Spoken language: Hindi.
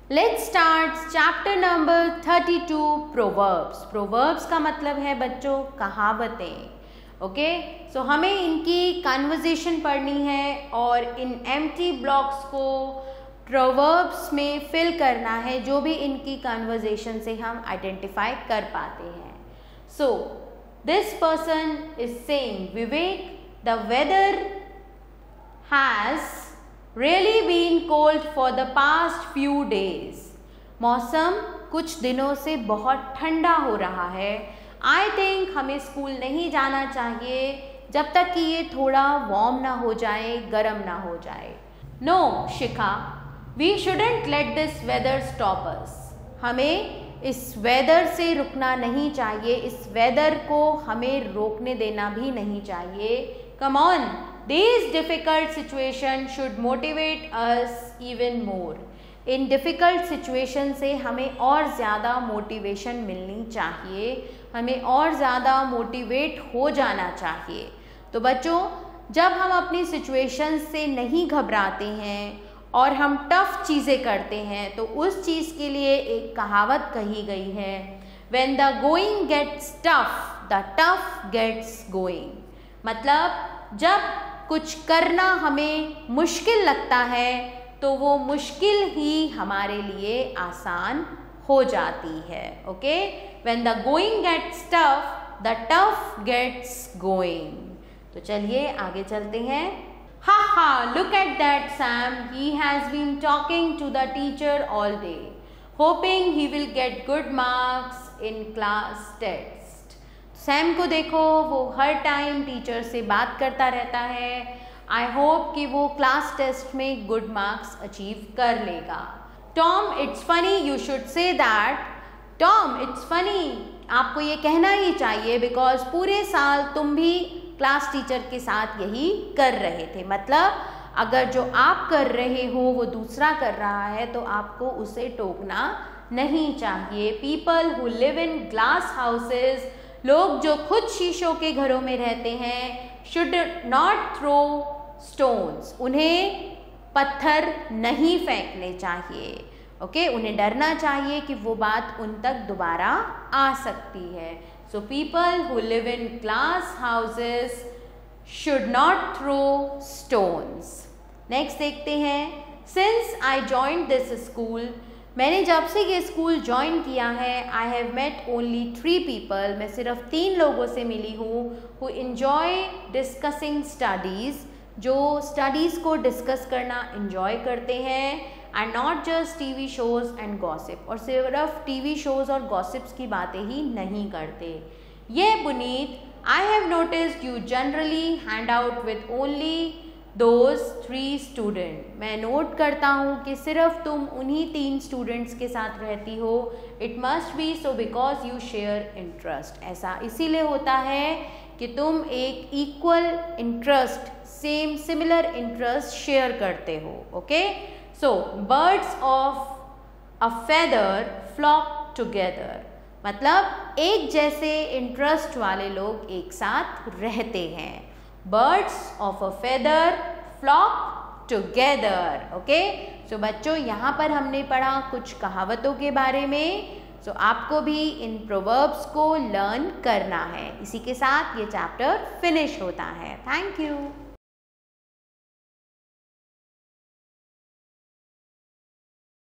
Let's start chapter number 32 proverbs. Proverbs का मतलब है बच्चों कहावतें। ओके, सो हमें इनकी कन्वर्सेशन पढ़नी है और इन एम्प्टी ब्लॉक्स को प्रोवर्ब्स में फिल करना है, जो भी इनकी कन्वर्सेशन से हम आइडेंटिफाई कर पाते हैं। So this person is saying, Vivek, the weather has really been cold for the past few days. मौसम कुछ दिनों से बहुत ठंडा हो रहा है। I think हमें स्कूल नहीं जाना चाहिए जब तक कि ये थोड़ा वार्म ना हो जाए, गर्म ना हो जाए। No, Shikha, we shouldn't let this weather stop us. हमें इस वेदर से रुकना नहीं चाहिए, इस वेदर को हमें रोकने देना भी नहीं चाहिए। Come on, these difficult situations should motivate us even more. इन डिफ़िकल्ट सिचुएशन से हमें और ज़्यादा मोटिवेशन मिलनी चाहिए, हमें और ज़्यादा मोटिवेट हो जाना चाहिए। तो बच्चों, जब हम अपनी सिचुएशन से नहीं घबराते हैं और हम टफ चीज़ें करते हैं, तो उस चीज़ के लिए एक कहावत कही गई है, When the going gets tough, the tough gets going. मतलब जब कुछ करना हमें मुश्किल लगता है तो वो मुश्किल ही हमारे लिए आसान हो जाती है। Okay, when the going gets tough, the tough gets going. तो चलिए आगे चलते हैं। हा हा, look at that Sam, he has been talking to the teacher all day, hoping he will get good marks in class test. Sam को देखो, वो हर टाइम टीचर से बात करता रहता है। आई होप कि वो क्लास टेस्ट में गुड मार्क्स अचीव कर लेगा। Tom, it's funny you should say that. Tom, it's funny, आपको ये कहना ही चाहिए, बिकॉज पूरे साल तुम भी क्लास टीचर के साथ यही कर रहे थे। मतलब अगर जो आप कर रहे हो वो दूसरा कर रहा है तो आपको उसे टोकना नहीं चाहिए। People who live in glass houses, लोग जो खुद शीशों के घरों में रहते हैं, शुड नॉट थ्रो स्टोन्स, उन्हें पत्थर नहीं फेंकने चाहिए। ओके, उन्हें डरना चाहिए कि वो बात उन तक दोबारा आ सकती है। So people who live in glass houses should not throw stones. Next देखते हैं। Since I joined this school, मैंने जब से ये स्कूल ज्वाइन किया है, I have met only 3 people, मैं सिर्फ 3 लोगों से मिली हूँ, हु इन्जॉय डिस्कसिंग स्टडीज़, जो स्टडीज़ को डिस्कस करना इन्जॉय करते हैं, and not just TV shows and gossip, और सिर्फ टीवी शोज़ और गॉसिप्स की बातें ही नहीं करते। ये Puneet, I have noticed you generally hand out with only those 3 student, मैं नोट करता हूँ कि सिर्फ तुम उन्हीं 3 स्टूडेंट्स के साथ रहती हो। It must be so because you share interest, ऐसा इसीलिए होता है कि तुम एक equal interest, similar interest share करते हो। Okay, so birds of a feather flock together, मतलब एक जैसे इंटरेस्ट वाले लोग एक साथ रहते हैं। Birds of a feather flock together. Okay, so बच्चों यहाँ पर हमने पढ़ा कुछ कहावतों के बारे में। सो आपको भी इन प्रोवर्ब्स को लर्न करना है। इसी के साथ ये चैप्टर फिनिश होता है। Thank you.